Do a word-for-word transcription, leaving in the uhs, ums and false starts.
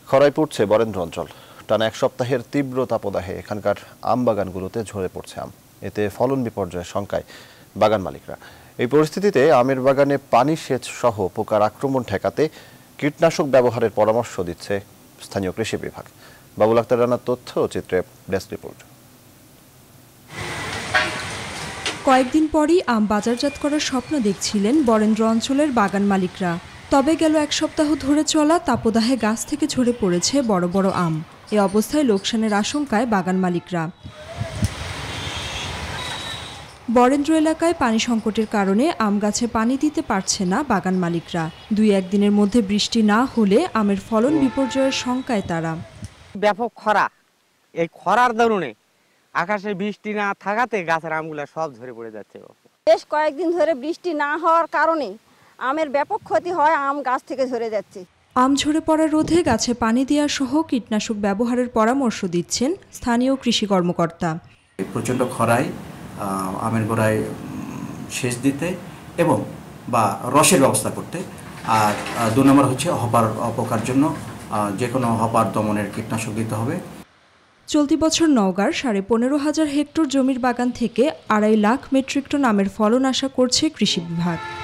খরায় পড়ছে বরেন্দ্র অঞ্চল। টানা এক সপ্তাহের তীব্র তাপদাহে এখানকার আম বাগানগুলোতে ঝরে পড়ছে আম। এতে ফলন বিপর্যয়ের শঙ্কায় বাগান মালিকরা। এই পরিস্থিতিতে আমের বাগানে পানি সেচ সহ পোকার আক্রমণ ঠেকাতে কীটনাশক ব্যবহারের পরামর্শ দিচ্ছে স্থানীয় কৃষি বিভাগ। বাবুল আক্তার রানার তথ্য ও চিত্রে ডেস্ক রিপোর্ট। কয়েকদিন পরই আম বাজারজাত করার স্বপ্ন দেখছিলেন বরেন্দ্র অঞ্চলের বাগান মালিকরা। তবে গেল এক সপ্তাহ ধরে চলা তাপদাহে গাছ থেকে ঝরে পড়েছে বড় বড় আম। এ অবস্থায় লোকসানের আশঙ্কায় বাগান মালিকরা। বরেন্দ্র এলাকায় পানি সংকটের কারণে আম গাছে পানি দিতে পারছে না বাগান মালিকরা। দুই একদিনের মধ্যে বৃষ্টি না হলে আমের ফলন বিপর্যয়ের শঙ্কায় তারা। ব্যাপক খরা, এই খরার দরুনে আকাশে বৃষ্টি না থাকাতে গাছের আমগুলো সব ঝরে পড়ে যাচ্ছে। বেশ কয়েকদিন ধরে বৃষ্টি না হওয়ার কারণে আমের ব্যাপক ক্ষতি হয়, আম গাছ থেকে ঝরে যাচ্ছে। আম ঝরে পড়া রোধে গাছে পানি দেওয়া সহ কীটনাশক ব্যবহারের পরামর্শ দিচ্ছেন স্থানীয় কৃষি কর্মকর্তা। প্রচণ্ড খরায় আমের গোড়ায় সেচ দিতে এবং বা রসের ব্যবস্থা করতে, আর দু নম্বর হচ্ছে হপার পোকার জন্য যে কোনো হপার দমনের কীটনাশক দিতে হবে। চলতি বছর নওগাঁর সাড়ে পনেরো হাজার হেক্টর জমির বাগান থেকে আড়াই লাখ মেট্রিক টন আমের ফলন আশা করছে কৃষি বিভাগ।